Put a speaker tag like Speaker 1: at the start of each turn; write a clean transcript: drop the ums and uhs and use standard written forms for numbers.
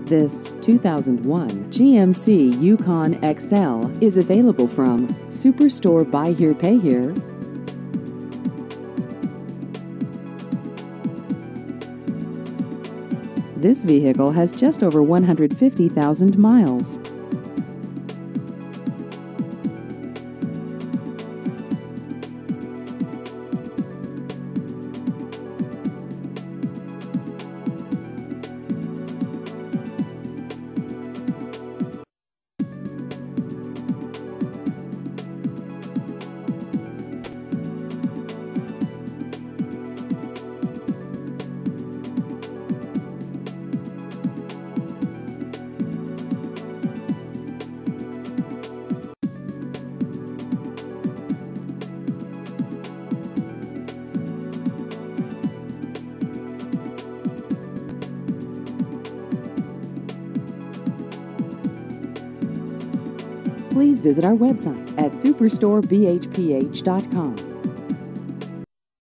Speaker 1: This 2001 GMC Yukon XL is available from Superstore Buy Here Pay Here. This vehicle has just over 150,000 miles. Please visit our website at superstorebhph.com.